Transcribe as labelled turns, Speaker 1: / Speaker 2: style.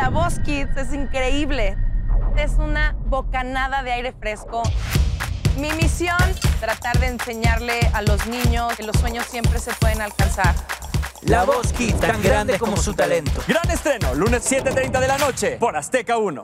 Speaker 1: La Voz Kids es increíble. Es una bocanada de aire fresco. Mi misión, tratar de enseñarle a los niños que los sueños siempre se pueden alcanzar.
Speaker 2: La Voz Kids, tan grande como su talento.
Speaker 3: Gran estreno, lunes 7:30 de la noche por Azteca 1.